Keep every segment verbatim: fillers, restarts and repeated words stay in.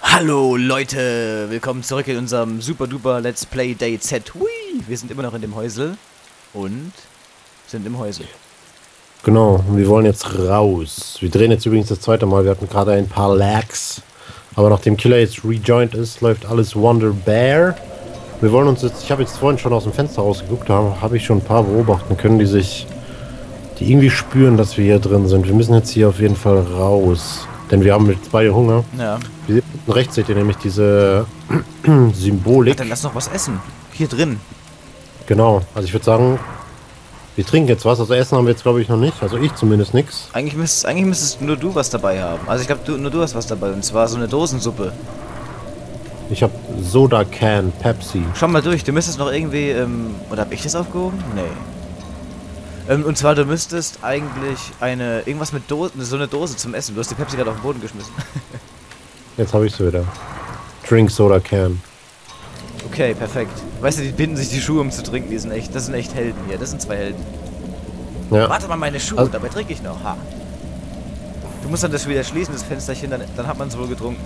Hallo Leute, willkommen zurück in unserem super duper Let's Play Day Z. Hui, wir sind immer noch in dem Häusel und sind im Häusel. Genau, wir wollen jetzt raus. Wir drehen jetzt übrigens das zweite Mal, wir hatten gerade ein paar Lags. Aber nachdem Killer jetzt rejoined ist, läuft alles Wonderbear. Wir wollen uns jetzt, ich habe jetzt vorhin schon aus dem Fenster rausgeguckt, da habe hab ich schon ein paar beobachten können, die sich, die irgendwie spüren, dass wir hier drin sind. Wir müssen jetzt hier auf jeden Fall raus. Denn wir haben jetzt beide Hunger. Ja. Hier unten rechts seht ihr nämlich diese Symbolik. Ach, dann lass noch was essen. Hier drin. Genau, also ich würde sagen, wir trinken jetzt was. Also Essen haben wir jetzt glaube ich noch nicht. Also ich zumindest nichts. Eigentlich müsstest, eigentlich müsstest nur du was dabei haben. Also ich glaube, du, nur du hast was dabei. Und zwar so eine Dosensuppe. Ich habe Soda Can, Pepsi. Schau mal durch, du müsstest noch irgendwie, ähm, oder hab ich das aufgehoben? Nee. Ähm, und zwar, du müsstest eigentlich eine, irgendwas mit Dosen, so eine Dose zum Essen. Du hast die Pepsi gerade auf den Boden geschmissen. Jetzt habe ich sie wieder. Drink Soda Can. Okay, perfekt. Weißt du, die binden sich die Schuhe, um zu trinken. Die sind echt, das sind echt Helden hier. Das sind zwei Helden. Ja. Warte mal, meine Schuhe, Also, dabei trinke ich noch. Ha. Du musst dann das wieder schließen, das Fensterchen, dann, dann hat man es wohl getrunken.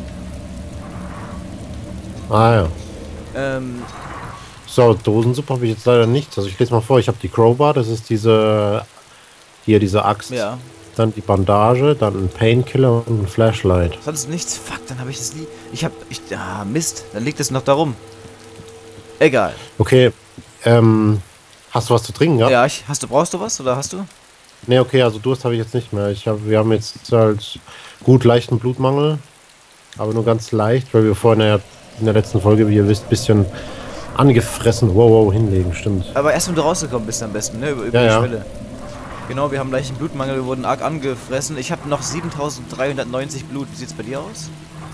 ah ja. Ähm, So, Dosensuppe habe ich jetzt leider nicht. Also ich lese mal vor, ich habe die Crowbar, das ist diese, hier diese Axt. ja. Dann die Bandage, dann ein Painkiller und ein Flashlight. Sonst nichts. Fuck, dann habe ich das nie. Ich hab. Ich. Ah, Mist. Dann liegt es noch darum. Egal. Okay, ähm, hast du was zu trinken gehabt? Ja, ich, hast du, brauchst du was oder hast du? Ne, okay, also Durst habe ich jetzt nicht mehr. Ich hab, wir haben jetzt halt gut leichten Blutmangel, aber nur ganz leicht, weil wir vorhin ja in der letzten Folge, wie ihr wisst, ein bisschen angefressen, wow, wow, hinlegen, stimmt. Aber erst wenn du rausgekommen bist am besten, ne? Über, über Ja, die ja. Schwelle. Genau, wir haben leichten Blutmangel, wir wurden arg angefressen. Ich habe noch siebentausenddreihundertneunzig Blut. Wie sieht's bei dir aus?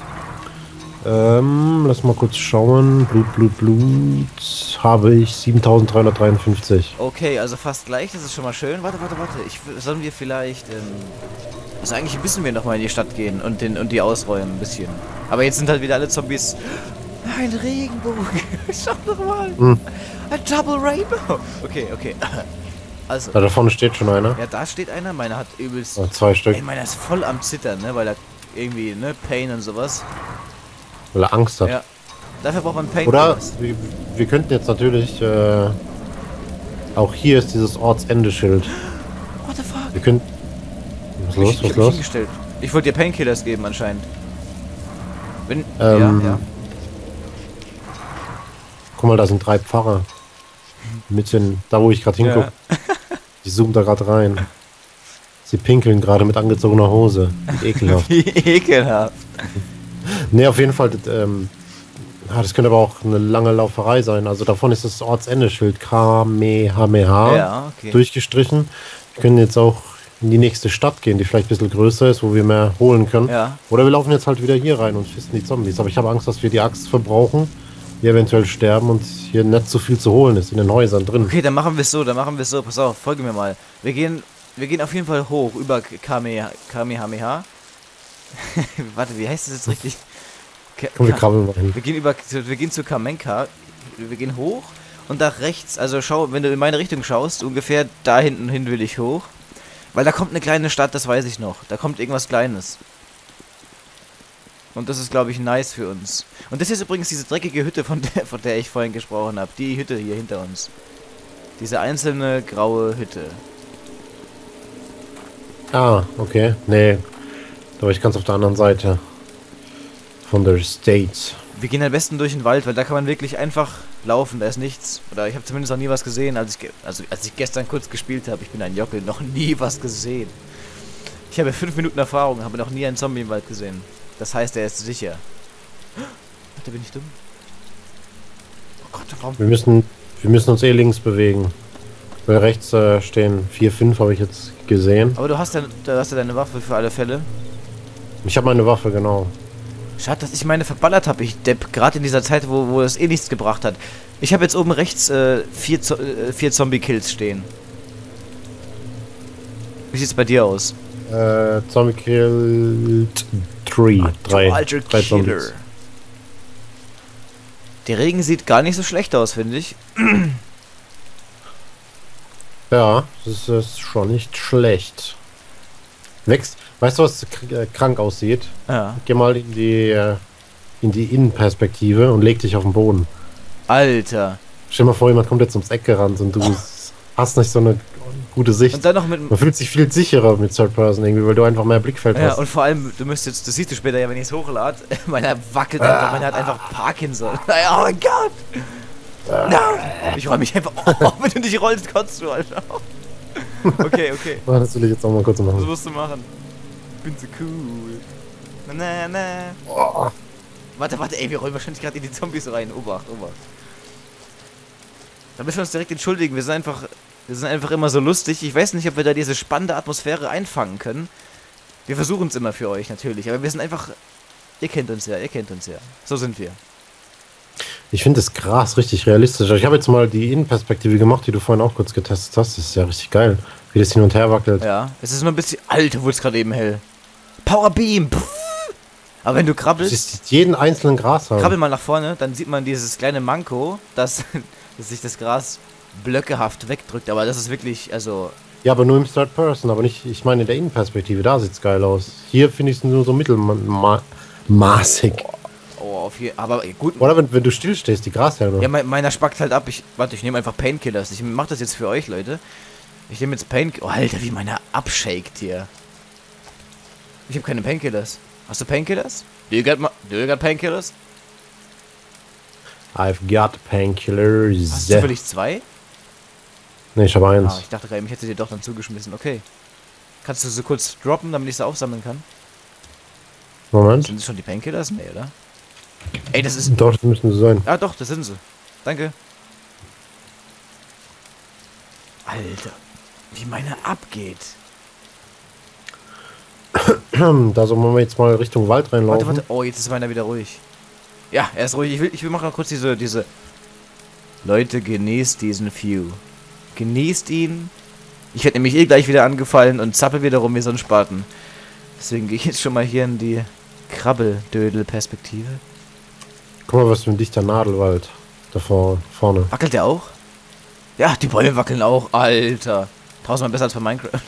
Ähm, lass mal kurz schauen. Blut, Blut, Blut. Habe ich siebentausenddreihundertdreiundfünfzig. Okay, also fast gleich, das ist schon mal schön. Warte, warte, warte. Ich, sollen wir vielleicht, ähm, also eigentlich müssen wir nochmal in die Stadt gehen und, den, und die ausräumen ein bisschen. Aber jetzt sind halt wieder alle Zombies. Ein Regenbogen. Schau doch mal. Hm. Ein Double Rainbow. Okay, okay. Also, Da vorne steht schon einer. ja, da steht einer. Meiner hat übelst. Ja, zwei Stück. Ey, meiner ist voll am Zittern, ne? Weil er irgendwie, ne? Pain und sowas. Weil er Angst hat. Ja. Dafür braucht man Pain. Oder wir, wir könnten jetzt natürlich, äh, auch hier ist dieses Ortsendeschild. What the fuck? Wir können. Was ist los? Ich, ich Was hab ist mich los? hingestellt. Ich wollte dir Painkillers geben anscheinend. Wenn. Ähm, ja, ja. Guck mal, da sind drei Pfarrer. Mitten, da wo ich gerade hingucke. Die zoomen da gerade rein. Sie pinkeln gerade mit angezogener Hose. Wie ekelhaft. Wie ekelhaft. Ne, auf jeden Fall, das, ähm, ah, das könnte aber auch eine lange Lauferei sein. Also davon ist das Ortsendeschild Kamehameha Ja, okay. durchgestrichen. Wir können jetzt auch in die nächste Stadt gehen, die vielleicht ein bisschen größer ist, wo wir mehr holen können. Ja. Oder wir laufen jetzt halt wieder hier rein und fisten die Zombies. Aber ich habe Angst, dass wir die Axt verbrauchen, wir eventuell sterben und hier nicht so viel zu holen ist in den Häusern drin. Okay, dann machen wir es so, dann machen wir es so. Pass auf, folge mir mal. Wir gehen, wir gehen auf jeden Fall hoch über Kame, Kamehameha. Warte, wie heißt das jetzt richtig? Ka Komm, wir Ka- krabbeln mal hin. Wir gehen über, wir gehen zu Kamenka. Wir gehen hoch und nach rechts, also schau, wenn du in meine Richtung schaust, ungefähr da hinten hin will ich hoch. Weil da kommt eine kleine Stadt, das weiß ich noch. Da kommt irgendwas Kleines. Und das ist, glaube ich, nice für uns. Und das ist übrigens diese dreckige Hütte, von der, von der ich vorhin gesprochen habe. Die Hütte hier hinter uns. Diese einzelne graue Hütte. Ah, okay. Nee, da war ich ganz auf der anderen Seite von der State. Wir gehen am besten durch den Wald, weil da kann man wirklich einfach laufen, da ist nichts. Oder ich habe zumindest noch nie was gesehen, als ich, ge also, als ich gestern kurz gespielt habe. Ich bin ein Jockel, noch nie was gesehen. Ich habe fünf Minuten Erfahrung, habe noch nie einen Zombie im Wald gesehen. Das heißt, er ist sicher. Warte, bin ich dumm? Oh Gott, warum? Wir müssen, wir müssen uns eh links bewegen. Weil rechts äh, stehen vier, fünf habe ich jetzt gesehen. Aber du hast ja, du hast ja deine Waffe für alle Fälle. Ich habe meine Waffe, genau. Schade, dass ich meine verballert habe, ich Depp. Gerade in dieser Zeit, wo, wo es eh nichts gebracht hat. Ich habe jetzt oben rechts äh, vier, Zo äh, vier Zombie-Kills stehen. Wie sieht's bei dir aus? Äh, Zombie killed three. Drei. Alter Drei Killer. Zombies. Der Regen sieht gar nicht so schlecht aus, finde ich. Ja, das ist schon nicht schlecht. Wächst. Weißt du, was kr- äh, krank aussieht? Ja. Geh mal in die, äh, in die Innenperspektive und leg dich auf den Boden. Alter. Stell dir mal vor, jemand kommt jetzt ums Eck gerannt und du oh. hast nicht so eine gute Sicht. Und dann noch mit Man fühlt sich viel sicherer mit Third Person irgendwie, weil du einfach mehr Blickfeld ja, hast. und vor allem, du müsstest, das siehst du später ja, wenn ich es hochlade, meiner wackelt einfach, meiner hat einfach Parkinson. Oh mein Gott! No. Ich roll mich einfach, oh, wenn du dich rollst, kotzt du, Alter. Okay, okay. Oh, das will ich jetzt auch mal kurz machen. Das musst du machen. Ich bin so cool. Na, na, na. Oh. Warte, warte, ey, wir rollen wahrscheinlich gerade in die Zombies rein. Obacht, Obacht. Da müssen wir uns direkt entschuldigen. Wir sind einfach, wir sind einfach immer so lustig. Ich weiß nicht, ob wir da diese spannende Atmosphäre einfangen können. Wir versuchen es immer für euch, natürlich. Aber wir sind einfach, ihr kennt uns ja, ihr kennt uns ja. So sind wir. Ich finde das Gras richtig realistisch. Ich habe jetzt mal die Innenperspektive gemacht, die du vorhin auch kurz getestet hast. Das ist ja richtig geil, wie das hin und her wackelt. Ja, es ist nur ein bisschen... Alter, wurde es gerade eben hell. Power Beam! Pff. Aber wenn du krabbelst... Du siehst jeden einzelnen Gras haben. Krabbel mal nach vorne, dann sieht man dieses kleine Manko, dass, dass sich das Gras blöckehaft wegdrückt. Aber das ist wirklich, also... Ja, aber nur im Third Person, aber nicht... Ich meine in der Innenperspektive, da sieht's geil aus. Hier finde ich es nur so mittelmaßig. Oh, auf hier, aber gut. Oder wenn, wenn du stillstehst, die Grashelme. Ja, mein, meiner spackt halt ab. Ich, warte, ich nehme einfach Painkillers. Ich mach das jetzt für euch, Leute. Ich nehme jetzt Painkillers. Oh, Alter, wie meiner abshakt hier. Ich habe keine Painkillers. Hast du Painkillers? Do you got, do you got Painkillers? I've got Painkillers. Hast du zufällig zwei? Ne, ich habe eins. Ah, ich dachte gerade, ich hätte dir doch dann zugeschmissen. Okay. Kannst du so kurz droppen, damit ich sie aufsammeln kann? Moment. Sind das schon die Painkillers? Nee, oder? Ey, das ist... Doch, das müssen sie sein. Ah, doch, das sind sie. Danke. Alter, wie meine abgeht. Da sollen wir jetzt mal Richtung Wald reinlaufen. Warte, warte. Oh, jetzt ist meiner wieder ruhig. Ja, er ist ruhig. Ich will, ich will machen noch kurz diese, diese... Leute, genießt diesen View. Genießt ihn. Ich werde nämlich eh gleich wieder angefallen und zappel wieder rum wie so ein Spaten. Deswegen gehe ich jetzt schon mal hier in die Krabbeldödel-Perspektive. Guck mal, was für ein dichter Nadelwald da vor, vorne. Wackelt der auch? Ja, die Bäume wackeln auch. Alter. Tausendmal besser als bei Minecraft.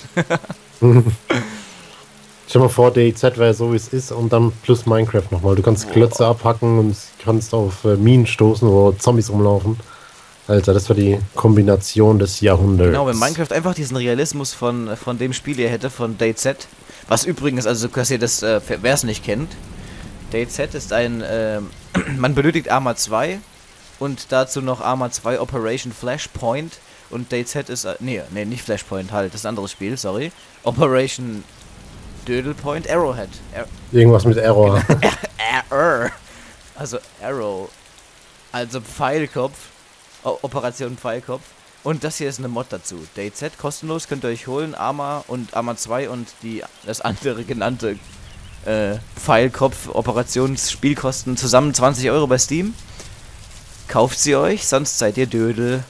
Stell dir mal vor, D Z wäre so wie es ist und dann plus Minecraft nochmal. Du kannst Klötze abhacken und kannst auf äh, Minen stoßen, wo Zombies rumlaufen. Alter, das war die Kombination des Jahrhunderts. Genau, wenn Minecraft einfach diesen Realismus von, von dem Spiel hier hätte, von D Z. Was übrigens, also dass ihr das, äh, wer es nicht kennt, D Z ist ein, äh, man benötigt Arma zwei und dazu noch Arma zwei Operation Flashpoint und D Z ist, äh, nee, nee, nicht Flashpoint, halt, das ist ein anderes Spiel, sorry. Operation Dödelpoint, Arrowhead. Ar Irgendwas mit Error. Error. Also Arrow. Also Pfeilkopf. O Operation Pfeilkopf. Und das hier ist eine Mod dazu. D Z kostenlos, könnt ihr euch holen. Arma und Arma zwei und die das andere genannte äh, Pfeilkopf Operationsspielkosten zusammen zwanzig Euro bei Steam. Kauft sie euch, sonst seid ihr Dödel.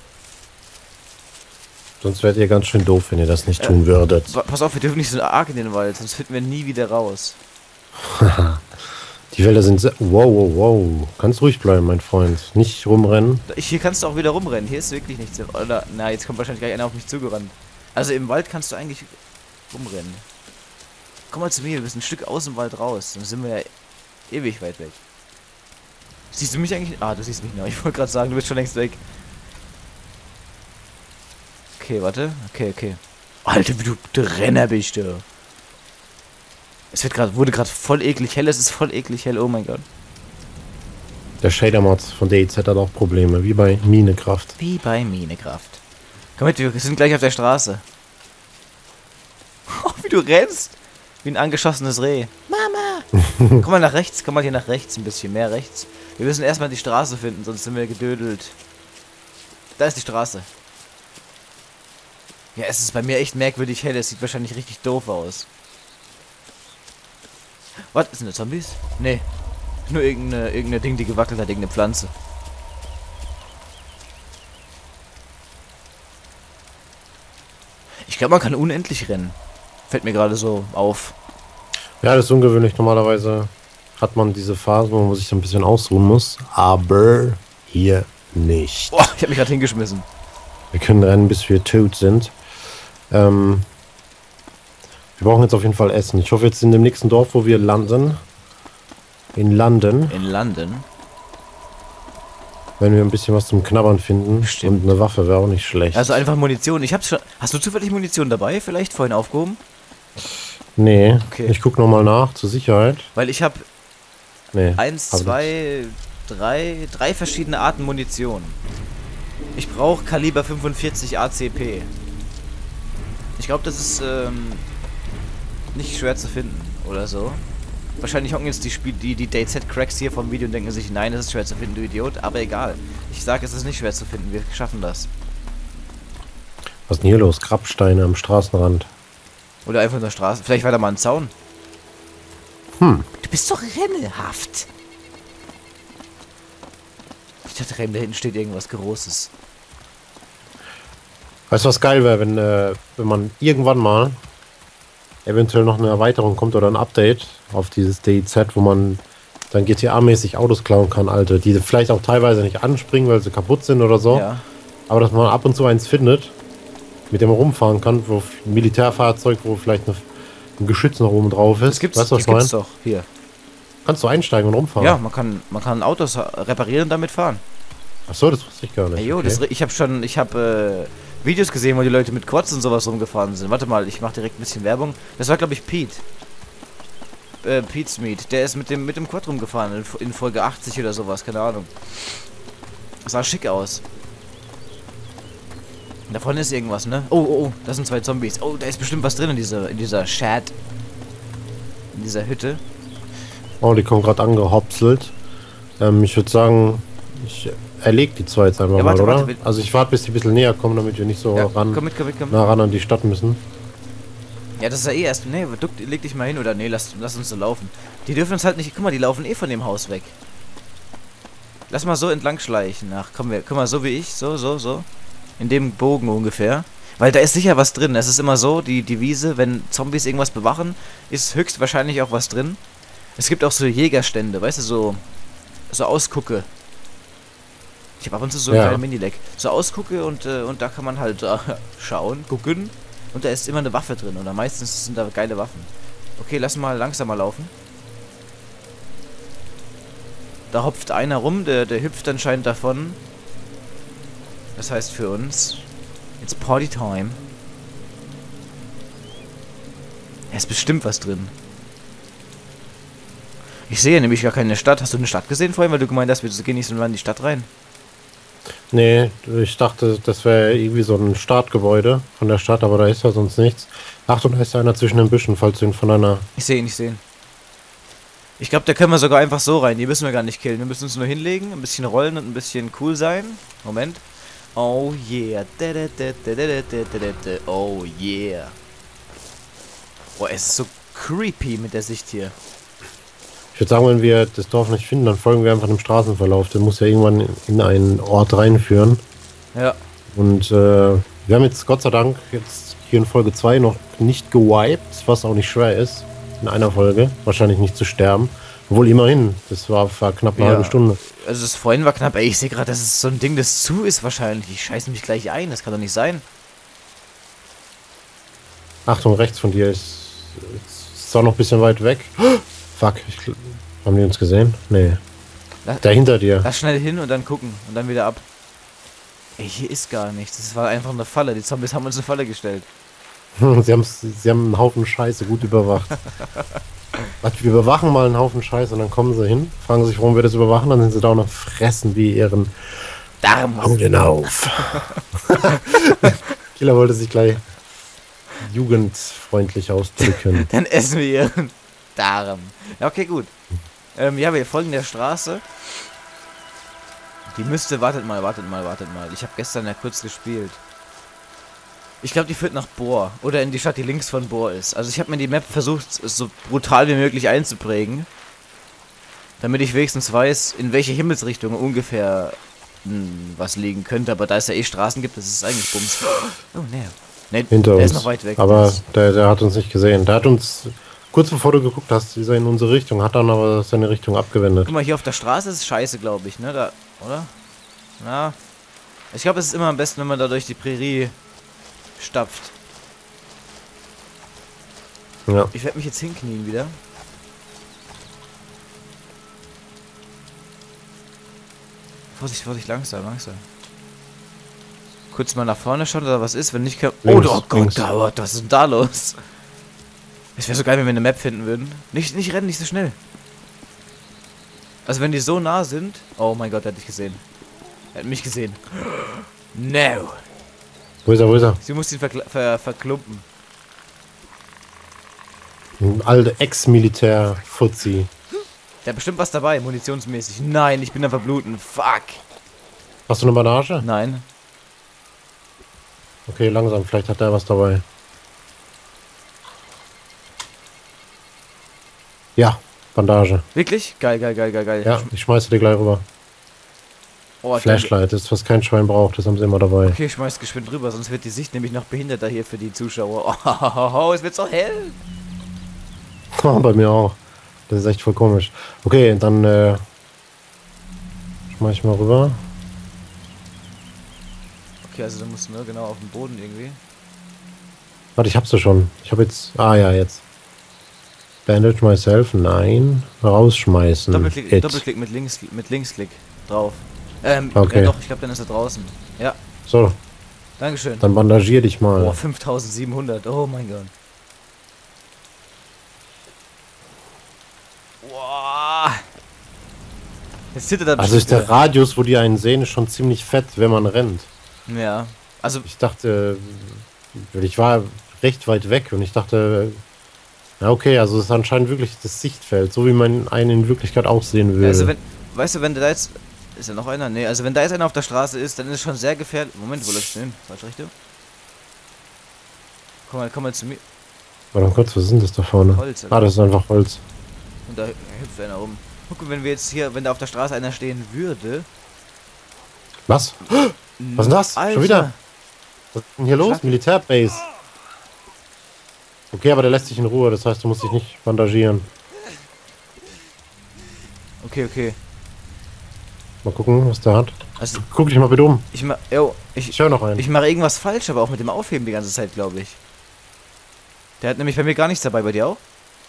Sonst wärt ihr ganz schön doof, wenn ihr das nicht äh, tun würdet. Pass auf, wir dürfen nicht so arg in den Wald, sonst finden wir nie wieder raus. Die Wälder sind sehr... Wow, wow, wow. Kannst ruhig bleiben, mein Freund. Nicht rumrennen. Hier kannst du auch wieder rumrennen. Hier ist wirklich nichts. Oder, na, jetzt kommt wahrscheinlich gleich einer auf mich zugerannt. Also im Wald kannst du eigentlich rumrennen. Komm mal zu mir, wir müssen ein Stück aus dem Wald raus. Dann sind wir ja ewig weit weg. Siehst du mich eigentlich? Ah, du siehst mich noch. Ich wollte gerade sagen, du bist schon längst weg. Okay, warte. Okay, okay. Alter, wie du Renner bist du. Es wird grad, wurde gerade voll eklig hell. Es ist voll eklig hell. Oh mein Gott. Der Shader-Mod von D Z hat auch Probleme. Wie bei Minecraft. Wie bei Minecraft. Komm mit, wir sind gleich auf der Straße. Oh, wie du rennst. Wie ein angeschossenes Reh. Mama! Komm mal nach rechts. Komm mal hier nach rechts. Ein bisschen mehr rechts. Wir müssen erstmal die Straße finden, sonst sind wir gedödelt. Da ist die Straße. Ja, es ist bei mir echt merkwürdig hell. Es sieht wahrscheinlich richtig doof aus. Was? Sind das Zombies? Nee. Nur irgendeine, irgendeine Ding, die gewackelt hat. Irgendeine Pflanze. Ich glaube, man kann unendlich rennen. Fällt mir gerade so auf. Ja, das ist ungewöhnlich. Normalerweise hat man diese Phase, wo man sich ein bisschen ausruhen muss. Aber hier nicht. Boah, ich habe mich gerade hingeschmissen. Wir können rennen, bis wir tot sind. Ähm, wir brauchen jetzt auf jeden Fall Essen. Ich hoffe jetzt in dem nächsten Dorf, wo wir landen, In London. In London. Wenn wir ein bisschen was zum Knabbern finden. Stimmt. Und eine Waffe wäre auch nicht schlecht. Also einfach Munition. Ich hab's schon. Hast du zufällig Munition dabei? Vielleicht vorhin aufgehoben? Nee, Okay. ich guck nochmal nach, zur Sicherheit. Weil ich habe Nee. eins, hab zwei, drei, drei verschiedene Arten Munition. Ich brauche Kaliber fünfundvierzig A C P. Ich glaube, das ist ähm, nicht schwer zu finden oder so. Wahrscheinlich hocken jetzt die Spiel die, die D Z-Cracks hier vom Video und denken sich, nein, das ist schwer zu finden, du Idiot. Aber egal. Ich sage, es ist nicht schwer zu finden. Wir schaffen das. Was ist denn hier los? Grabsteine am Straßenrand. Oder einfach in der Straße. Vielleicht war da mal ein Zaun. Hm. Du bist doch rennelhaft. Ich dachte, Rem, da hinten steht irgendwas Großes. Weißt du, was geil wäre, wenn, äh, wenn man irgendwann mal eventuell noch eine Erweiterung kommt oder ein Update auf dieses D I Z, wo man dann G T A-mäßig Autos klauen kann, alte, die vielleicht auch teilweise nicht anspringen, weil sie kaputt sind oder so. Ja. Aber dass man ab und zu eins findet, mit dem man rumfahren kann, wo ein Militärfahrzeug, wo vielleicht eine, ein Geschütz noch oben drauf ist. Das gibt's, weißt du, was das ich gibt's meine? doch. Hier. Kannst du einsteigen und rumfahren? Ja, man kann, man kann Autos reparieren und damit fahren. Achso, das wusste ich gar nicht. Ey, jo, okay. das, ich habe schon, ich habe äh, Videos gesehen, wo die Leute mit Quads und sowas rumgefahren sind. Warte mal, ich mache direkt ein bisschen Werbung. Das war, glaube ich, Pete. Äh, Pete's Meat. Der ist mit dem, mit dem Quad rumgefahren in, in Folge achtzig oder sowas, keine Ahnung. Sah schick aus. Da vorne ist irgendwas, ne? Oh, oh, oh, das sind zwei Zombies. Oh, da ist bestimmt was drin in dieser, in dieser Shed. In dieser Hütte. Oh, die kommen gerade angehopselt. Ähm, ich würde sagen, ich erleg die zwei jetzt einfach Ja, mal, warte, oder? warte, wir- also ich warte, bis die ein bisschen näher kommen, damit wir nicht so Ja, ran, komm mit, komm mit, komm mit. nah ran an die Stadt müssen. Ja, das ist ja eh erst. Nee, duck, leg dich mal hin oder nee, lass, lass uns so laufen. Die dürfen uns halt nicht. Guck mal, die laufen eh von dem Haus weg. Lass mal so entlang schleichen. Ach, komm, wir, guck mal, so wie ich. So, so, so. In dem Bogen ungefähr. Weil da ist sicher was drin. Es ist immer so, die Devise, wenn Zombies irgendwas bewachen, ist höchstwahrscheinlich auch was drin. Es gibt auch so Jägerstände, weißt du, so. So Ausgucke. Ich habe ab und zu so einen Ja. kleinen Mini-Leck. So Ausgucke und, äh, und da kann man halt äh, schauen, gucken. Und da ist immer eine Waffe drin. Oder meistens sind da geile Waffen. Okay, lass mal langsamer laufen. Da hopft einer rum, der, der hüpft anscheinend davon. Das heißt für uns, it's Party Time. Da ist bestimmt was drin. Ich sehe nämlich gar keine Stadt. Hast du eine Stadt gesehen vorhin? Weil du gemeint hast, wir gehen nicht so in die Stadt rein. Nee, ich dachte, das wäre irgendwie so ein Startgebäude von der Stadt, aber da ist ja sonst nichts. Achtung, da ist einer zwischen den Büschen, falls du ihn von einer... Ich sehe ihn, ich sehe ihn. Ich glaube, da können wir sogar einfach so rein. Die müssen wir gar nicht killen. Wir müssen uns nur hinlegen, ein bisschen rollen und ein bisschen cool sein. Moment. Oh yeah. Oh yeah. Boah, es ist so creepy mit der Sicht hier. Ich würde sagen, wenn wir das Dorf nicht finden, dann folgen wir einfach dem Straßenverlauf. Der muss ja irgendwann in einen Ort reinführen. Ja. Und äh, wir haben jetzt Gott sei Dank jetzt hier in Folge zwei noch nicht gewiped, was auch nicht schwer ist, in einer Folge. Wahrscheinlich nicht zu sterben. Obwohl immerhin, das war, war knapp eine Ja. halbe Stunde. Also das vorhin war knapp. Ey, ich sehe gerade, das ist so ein Ding, das zu ist wahrscheinlich. Ich scheiße mich gleich ein. Das kann doch nicht sein. Achtung, rechts von dir ist, ist zwar noch ein bisschen weit weg. Fuck, ich, haben die uns gesehen? Nee. Lass, Da hinter dir. lass schnell hin und dann gucken. Und dann wieder ab. Ey, hier ist gar nichts. Das war einfach eine Falle. Die Zombies haben uns eine Falle gestellt. Sie, haben's, sie haben einen Haufen Scheiße gut überwacht. Warte, wir überwachen mal einen Haufen Scheiße und dann kommen sie hin, fragen sich, warum wir das überwachen, dann sind sie da und noch fressen wie ihren Darm. Augen auf. Killer wollte sich gleich jugendfreundlich ausdrücken. Dann essen wir ihren Darm. Ja, okay, gut. Ähm, ja, wir folgen der Straße. Die müsste, wartet mal, wartet mal, wartet mal. Ich habe gestern ja kurz gespielt. Ich glaube, die führt nach Bohr. Oder in die Stadt, die links von Bohr ist. Also ich habe mir die Map versucht, so brutal wie möglich einzuprägen. Damit ich wenigstens weiß, in welche Himmelsrichtung ungefähr hm, was liegen könnte. Aber da es ja eh Straßen gibt, das ist eigentlich Bums. Oh, ne. Nee, Hinter der uns. ist noch weit weg. Aber der, der hat uns nicht gesehen. Der hat uns, kurz bevor du geguckt hast, ist er in unsere Richtung, hat dann aber seine Richtung abgewendet. Guck mal, hier auf der Straße ist scheiße, glaube ich, ne? Da, oder? Na. Ich glaube, es ist immer am besten, wenn man da durch die Prärie stapft. Ja. Ich werde mich jetzt hinknien wieder. Vorsicht, Vorsicht, langsam, langsam. Kurz mal nach vorne schauen, oder was ist, wenn nicht... Links, oh, oh Gott, Gott, was ist denn da los? Es wäre so geil, wenn wir eine Map finden würden. Nicht, nicht rennen, nicht so schnell. Also wenn die so nah sind... Oh mein Gott, er hat dich gesehen. Er hat mich gesehen. No. Wo ist er, wo ist er? Sie muss ihn verkl ver verklumpen. Ein alter Ex-Militär-Fuzzi. Der hat bestimmt was dabei, munitionsmäßig. Nein, ich bin am Verbluten. Fuck. Hast du eine Bandage? Nein. Okay, langsam, vielleicht hat er was dabei. Ja, Bandage. Wirklich? Geil, geil, geil, geil, geil. Ja, ich schmeiße dir gleich rüber. Oh, Flashlight, das ist, was kein Schwein braucht, das haben sie immer dabei. Okay, ich schmeiß geschwind rüber, sonst wird die Sicht nämlich noch behinderter hier für die Zuschauer. Oh, es wird so hell. Oh, bei mir auch. Das ist echt voll komisch. Okay, dann äh, schmeiß ich mal rüber. Okay, also du musst nur genau auf dem Boden irgendwie. Warte, ich hab's ja schon. Ich hab jetzt... Ah ja, jetzt. Bandage myself, nein. Rausschmeißen. Doppelklick, It. Doppelklick mit links, mit Linksklick drauf. Ähm, Okay. ja doch, ich glaube, dann ist er draußen. Ja, So, dankeschön. dann bandagier dich mal. Oh, fünftausendsiebenhundert, oh mein Gott. Boah. Jetzt zittert er Also ist der bestimmt Radius, wo die einen sehen, ist schon ziemlich fett, wenn man rennt. wieder. Ja, also, Ich dachte, ich war recht weit weg und ich dachte, ja okay, also es ist anscheinend wirklich das Sichtfeld, so wie man einen in Wirklichkeit auch sehen will. also wenn, weißt du, wenn da jetzt, ist da noch einer? Nee, also wenn da jetzt einer auf der Straße ist, dann ist es schon sehr gefährlich. Moment, wo läufst du hin? Falsche Richtung? Komm mal, komm mal zu mir. Warte mal kurz, was ist denn das da vorne? Holz, Ah, das ist einfach Holz. Und da hüpft einer rum. Guck, wenn wir jetzt hier, wenn da auf der Straße einer stehen würde. Was? Was ist denn das? Alter. Schon wieder? Was ist denn hier los? Schlag- Militärbase. Okay, aber der lässt sich in Ruhe, das heißt, du musst dich nicht bandagieren. Okay, okay. Mal gucken, was der hat. Also, Guck dich mal bitte um. ich mach, yo, Ich ich, höre noch einen. ich mache irgendwas falsch, aber auch mit dem Aufheben die ganze Zeit, glaube ich. Der hat nämlich bei mir gar nichts dabei, bei dir auch?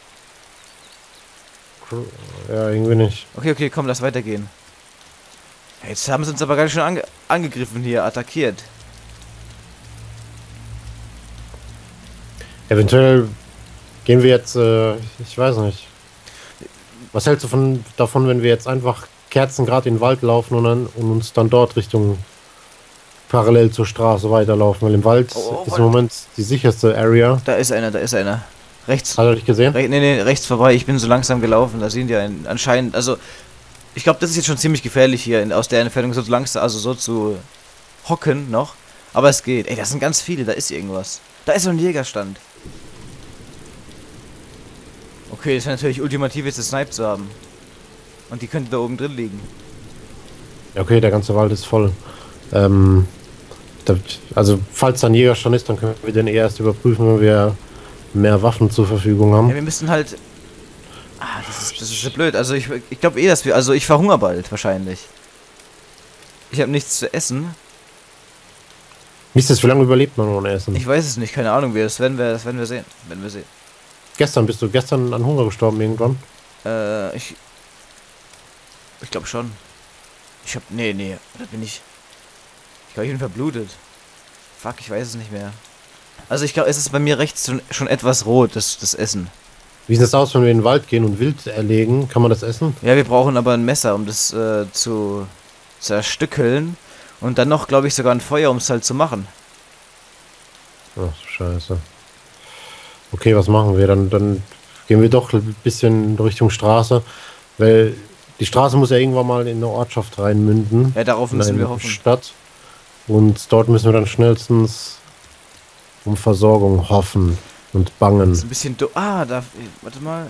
Ja, irgendwie nicht. Okay, okay, komm, lass weitergehen. Jetzt haben sie uns aber ganz schön ange angegriffen hier, attackiert. Eventuell gehen wir jetzt, äh, ich weiß nicht. Was hältst du von, davon, wenn wir jetzt einfach Kerzen gerade in den Wald laufen und, dann, und uns dann dort Richtung parallel zur Straße weiterlaufen? Weil im Wald Oh, ist im Moment die sicherste Area. Da ist einer, da ist einer. Rechts. Hat er dich gesehen? Re nee, nee, rechts vorbei. Ich bin so langsam gelaufen. Da sehen die einen anscheinend. Also, ich glaube, das ist jetzt schon ziemlich gefährlich hier in, aus der Entfernung so langsam, also so zu hocken noch. Aber es geht. Ey, das sind ganz viele. Da ist irgendwas. Da ist so ein Jägerstand. Okay, das wäre natürlich ultimativ, jetzt das Snipe zu haben. Und die könnte da oben drin liegen. Ja, okay, der ganze Wald ist voll. Ähm, da, also, falls da ein Jägerstand ist, dann können wir den erst überprüfen, wenn wir mehr Waffen zur Verfügung haben. Ja, wir müssen halt. Ah, das ist, das ist so blöd. Also ich, ich glaube eh, dass wir. Also ich verhungere bald wahrscheinlich. Ich habe nichts zu essen. Wie ist das, wie lange überlebt man ohne Essen? Ich weiß es nicht, keine Ahnung, wie das werden wir, das werden wir sehen. Werden wir sehen. Gestern bist du gestern an Hunger gestorben irgendwann? Äh, ich. Ich glaube schon. Ich hab. Nee, nee, da bin ich. Ich glaube, ich bin verblutet. Fuck, ich weiß es nicht mehr. Also ich glaube, es ist bei mir rechts schon, schon etwas rot, das, das Essen. Wie sieht das aus, wenn wir in den Wald gehen und Wild erlegen? Kann man das essen? Ja, wir brauchen aber ein Messer, um das äh, zu zerstückeln. Und dann noch, glaube ich, sogar ein Feuer, um es halt zu machen. Ach, scheiße. Okay, was machen wir? Dann, dann gehen wir doch ein bisschen Richtung Straße. Weil die Straße muss ja irgendwann mal in eine Ortschaft reinmünden. Ja, darauf In müssen wir eine hoffen. Stadt. Und dort müssen wir dann schnellstens um Versorgung hoffen und bangen. Das ist ein bisschen do Ah, da. Warte mal.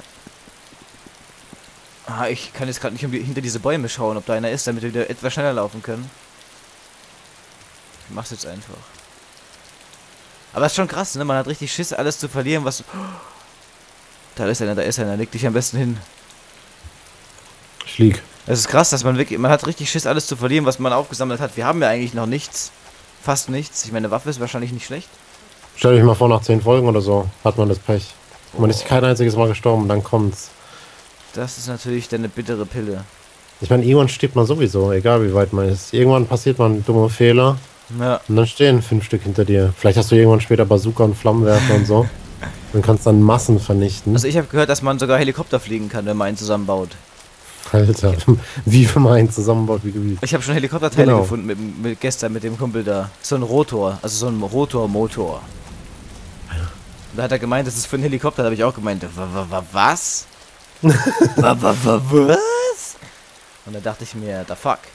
Ah, ich kann jetzt gerade nicht um die, hinter diese Bäume schauen, ob da einer ist, damit wir wieder etwas schneller laufen können. Ich mach's jetzt einfach. Aber das ist schon krass, ne? Man hat richtig Schiss, alles zu verlieren, was. Da ist einer, da ist einer. Leg dich am besten hin. Ich lieg. Es ist krass, dass man wirklich. Man hat richtig Schiss, alles zu verlieren, was man aufgesammelt hat. Wir haben ja eigentlich noch nichts. Fast nichts. Ich meine, Waffe ist wahrscheinlich nicht schlecht. Stell dich mal vor, nach zehn Folgen oder so hat man das Pech. Man ist kein einziges Mal gestorben, dann kommt's. Das ist natürlich dann eine bittere Pille. Ich meine, irgendwann stirbt man sowieso, egal wie weit man ist. Irgendwann passiert mal ein dummer Fehler Ja. und dann stehen fünf Stück hinter dir. Vielleicht hast du irgendwann später Bazooka und Flammenwerfer und so. Und kannst dann Massen vernichten. Also ich habe gehört, dass man sogar Helikopter fliegen kann, wenn man einen zusammenbaut. Alter, wie wenn man einen zusammenbaut, wie gewühlt. Ich habe schon Helikopterteile Genau. gefunden mit, mit gestern mit dem Kumpel da. So ein Rotor, also so ein Rotormotor. Und da hat er gemeint, das ist für einen Helikopter. Da habe ich auch gemeint, wa- wa- wa- was? wa- wa- wa- was? Und da dachte ich mir, the fuck.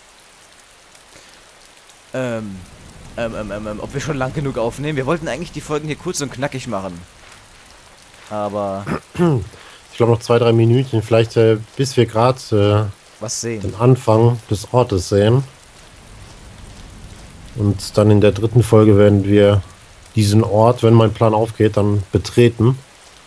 Ähm, ähm, ähm, ähm, ähm, ob wir schon lang genug aufnehmen? Wir wollten eigentlich die Folgen hier kurz und knackig machen. Aber Ich glaube noch zwei, drei Minuten, vielleicht äh, bis wir gerade was äh, sehen? den Anfang des Ortes sehen. Und dann in der dritten Folge werden wir diesen Ort, wenn mein Plan aufgeht, dann betreten.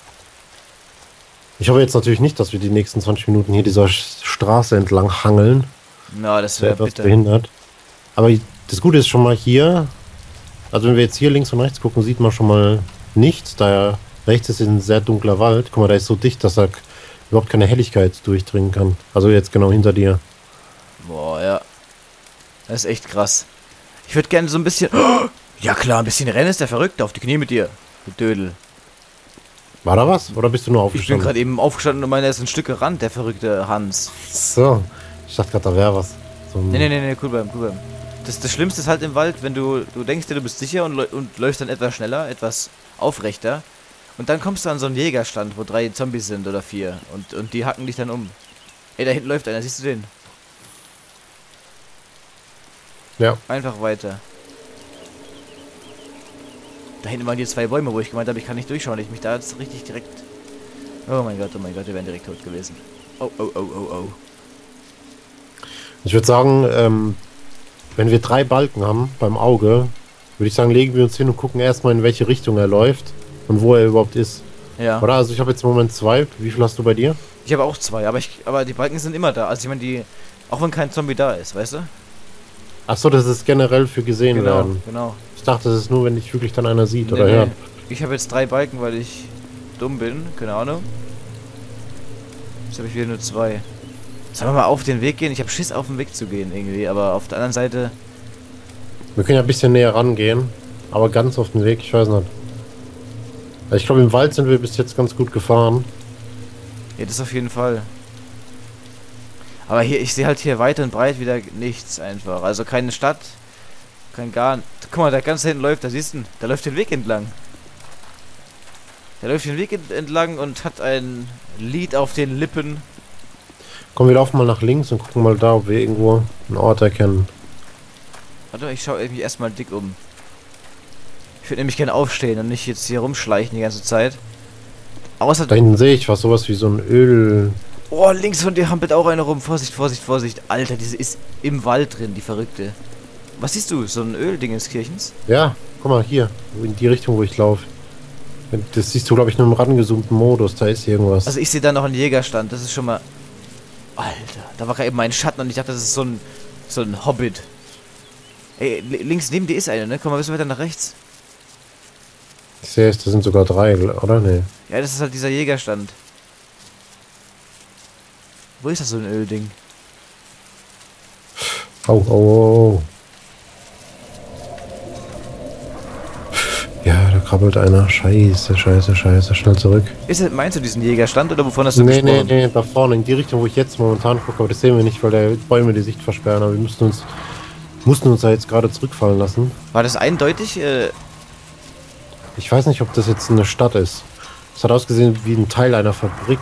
Ich hoffe jetzt natürlich nicht, dass wir die nächsten zwanzig Minuten hier dieser Sch- Straße entlang hangeln. Na, das Das wäre wäre etwas bitter. behindert. Aber das Gute ist schon mal hier, also wenn wir jetzt hier links und rechts gucken, sieht man schon mal nichts. Da ja rechts ist ein sehr dunkler Wald. Guck mal, da ist so dicht, dass er k- überhaupt keine Helligkeit durchdringen kann. Also jetzt genau hinter dir. Boah, ja. Das ist echt krass. Ich würde gerne so ein bisschen... Oh, ja klar, ein bisschen rennen ist der Verrückte. Auf die Knie mit dir, du Dödel. War da was? Oder bist du nur Ich bin aufgestanden? gerade eben aufgestanden und meine, er ist ein Stück gerannt, der verrückte Hans. So, ich dachte gerade, da wäre was. So ein- Nee, nee, nee, nee, cool bleiben, cool bleiben. Das, das Schlimmste ist halt im Wald, wenn du, du denkst dir, du bist sicher und, läu- und läufst dann etwas schneller, etwas aufrechter. Und dann kommst du an so einen Jägerstand, wo drei Zombies sind oder vier. Und, und die hacken dich dann um. Ey, da hinten läuft einer, siehst du den? Ja, Einfach weiter. Da hinten waren die zwei Bäume, wo ich gemeint habe, ich kann nicht durchschauen. Ich mich da jetzt richtig direkt... Oh mein Gott, oh mein Gott, wir wären direkt tot gewesen. Oh, oh, oh, oh, oh. ich würde sagen, ähm, wenn wir drei Balken haben beim Auge, würde ich sagen, legen wir uns hin und gucken erstmal, in welche Richtung er läuft und wo er überhaupt ist. Ja. Oder? Also ich habe jetzt im Moment zwei. Wie viel hast du bei dir? Ich habe auch zwei, aber, ich, aber die Balken sind immer da. Also ich meine, die... Auch wenn kein Zombie da ist, weißt du? Achso, das ist generell für gesehen Genau, werden. genau. Ich dachte, das ist nur, wenn dich wirklich dann einer sieht Nee, oder nee. hört. Ich habe jetzt drei Balken, weil ich dumm bin. Keine Ahnung. Jetzt habe ich wieder nur zwei. Sollen wir mal auf den Weg gehen? Ich habe Schiss, auf den Weg zu gehen irgendwie. Aber auf der anderen Seite... Wir können ja ein bisschen näher rangehen, aber ganz auf den Weg, ich weiß nicht. Also ich glaube, im Wald sind wir bis jetzt ganz gut gefahren. Ja, das auf jeden Fall. Aber hier, ich sehe halt hier weit und breit wieder nichts einfach. Also keine Stadt, kein gar... Guck mal, da ganz hinten läuft, da siehst du, da läuft den Weg entlang. Der läuft den Weg ent- entlang und hat ein Lied auf den Lippen. Komm, wir laufen mal nach links und gucken mal da, ob wir irgendwo einen Ort erkennen. Warte mal, ich schaue mich erstmal dick um. Ich würde nämlich gerne aufstehen und nicht jetzt hier rumschleichen die ganze Zeit. Außer... Da hinten sehe ich was, sowas wie so ein Öl... Oh, links von dir hampelt auch einer rum. Vorsicht, Vorsicht, Vorsicht. Alter, diese ist im Wald drin, die Verrückte. Was siehst du? So ein Ölding ins Kirchens? Ja, guck mal hier, in die Richtung, wo ich laufe. Das siehst du, glaube ich, nur im rangezoomten Modus, da ist irgendwas. Also ich sehe da noch einen Jägerstand. Das ist schon mal... Alter, da war gerade eben mein Schatten und ich dachte, das ist so ein... So ein Hobbit. Ey, li- links neben dir ist einer, ne? Komm mal ein bisschen weiter nach rechts. Ich sehe es, das sind sogar drei, oder? Nee. Ja, das ist halt dieser Jägerstand. Wo ist das so ein Ölding? Oh, oh, oh, oh. Ja, da krabbelt einer. Scheiße, scheiße, scheiße. Schnell zurück. Ist das, meinst du diesen Jägerstand oder wovon hast du Nee, nee, gesprochen? nee, da vorne, in die Richtung, wo ich jetzt momentan gucke, aber das sehen wir nicht, weil der Bäume die Sicht versperren, aber wir mussten uns, mussten uns da jetzt gerade zurückfallen lassen. War das eindeutig? Äh, Ich weiß nicht, ob das jetzt eine Stadt ist. Es hat ausgesehen wie ein Teil einer Fabrik.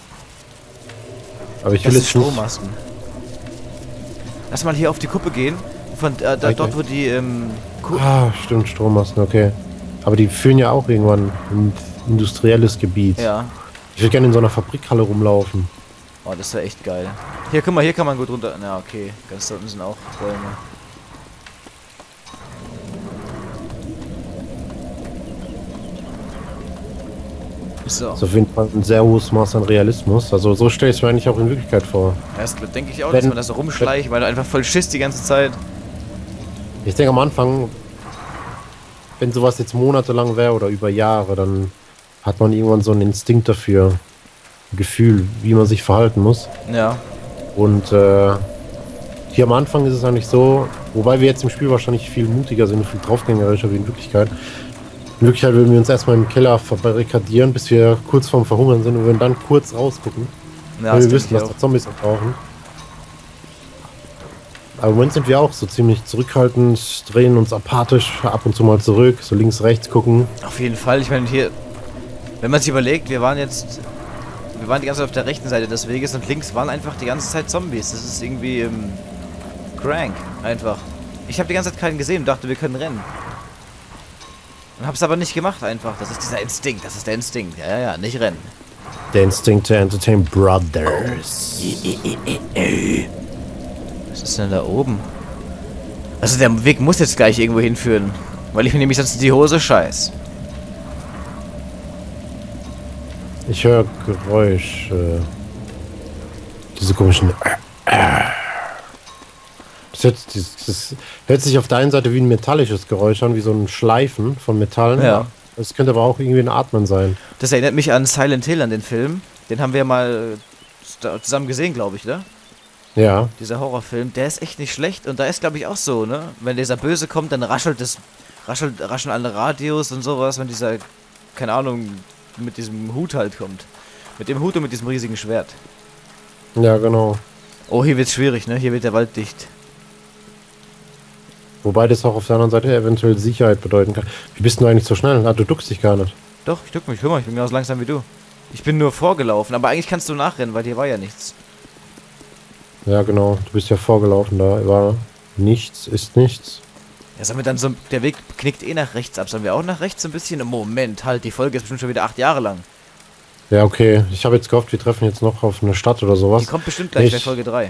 Aber ich will das ist jetzt nicht... Strommasten. Lass mal hier auf die Kuppe gehen. Von äh, da, Okay. dort, wo die ähm, Ku Ah, stimmt, Strommasten, okay. Aber die führen ja auch irgendwann ein industrielles Gebiet. Ja. Ich würde gerne in so einer Fabrikhalle rumlaufen. Oh, das wäre echt geil. Hier, guck mal, hier kann man gut runter. Na, okay. Ganz da unten sind auch Bäume. So. Das ist auf jeden Fall ein sehr hohes Maß an Realismus. Also so stelle ich es mir eigentlich auch in Wirklichkeit vor. Erst denke ich auch, Wenn- dass man da so rumschleicht, weil du einfach voll Schiss die ganze Zeit. Ich denke am Anfang, wenn sowas jetzt monatelang wäre oder über Jahre, dann hat man irgendwann so einen Instinkt dafür, ein Gefühl, wie man sich verhalten muss. Ja. Und äh, hier am Anfang ist es eigentlich so, wobei wir jetzt im Spiel wahrscheinlich viel mutiger sind und viel draufgängerischer wie in Wirklichkeit. In Wirklichkeit würden wir uns erstmal im Keller verbarrikadieren, bis wir kurz vorm Verhungern sind und würden dann kurz rausgucken. Ja, weil wir wissen, dass da Zombies auftauchen. Aber im Moment sind wir auch so ziemlich zurückhaltend, drehen uns apathisch ab und zu mal zurück, so links, rechts gucken. Auf jeden Fall, ich meine hier, wenn man sich überlegt, wir waren jetzt, wir waren die ganze Zeit auf der rechten Seite des Weges und links waren einfach die ganze Zeit Zombies. Das ist irgendwie ähm, crank, einfach. Ich habe die ganze Zeit keinen gesehen und dachte, wir können rennen. Und hab's aber nicht gemacht einfach. Das ist dieser Instinkt, das ist der Instinkt. Ja, ja, ja, nicht rennen. Der Instinct to entertain brothers. Was ist denn da oben? Also der Weg muss jetzt gleich irgendwo hinführen. Weil ich mir nämlich sonst in die Hose scheiß. Ich höre Geräusche. Diese komischen... Das hört, das hört sich auf der einen Seite wie ein metallisches Geräusch an, wie so ein Schleifen von Metallen. Ja. Das könnte aber auch irgendwie ein Atmen sein. Das erinnert mich an Silent Hill, an den Film. Den haben wir mal zusammen gesehen, glaube ich, ne? Ja. Dieser Horrorfilm, der ist echt nicht schlecht. Und da ist, glaube ich, auch so, ne? Wenn dieser Böse kommt, dann raschelt das, raschelt, rascheln alle Radios und sowas, wenn dieser, keine Ahnung, mit diesem Hut halt kommt. Mit dem Hut und mit diesem riesigen Schwert. Ja, genau. Oh, hier wird's schwierig, ne? Hier wird der Wald dicht. Wobei das auch auf der anderen Seite eventuell Sicherheit bedeuten kann. Wie bist du eigentlich so schnell? Ah, du duckst dich gar nicht. Doch, ich duck mich. Guck mal, ich bin genauso langsam wie du. Ich bin nur vorgelaufen, aber eigentlich kannst du nachrennen, weil hier war ja nichts. Ja, genau. Du bist ja vorgelaufen, da war nichts, ist nichts. Ja, sollen wir dann so... Der Weg knickt eh nach rechts ab. Sollen wir auch nach rechts ein bisschen? Im Moment, halt, die Folge ist bestimmt schon wieder acht Jahre lang. Ja, okay. Ich habe jetzt gehofft, wir treffen jetzt noch auf eine Stadt oder sowas. Die kommt bestimmt gleich ich... bei Folge drei.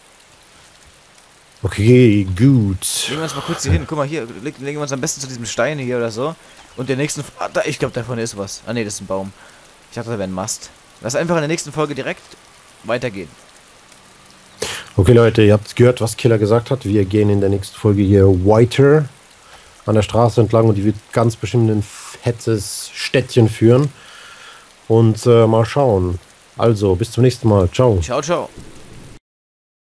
Okay, gut. Legen wir uns mal kurz hier hin. Guck mal, hier, legen wir uns am besten zu diesem Stein hier oder so. Und der nächsten... Ah, da, ich glaube, da vorne ist was. Ah, ne, das ist ein Baum. Ich dachte, da wäre ein Mast. Lass einfach in der nächsten Folge direkt weitergehen. Okay, Leute, ihr habt gehört, was Killer gesagt hat. Wir gehen in der nächsten Folge hier weiter an der Straße entlang und die wird ganz bestimmt in ein fettes Städtchen führen. Und äh, mal schauen. Also, bis zum nächsten Mal. Ciao. Ciao, ciao.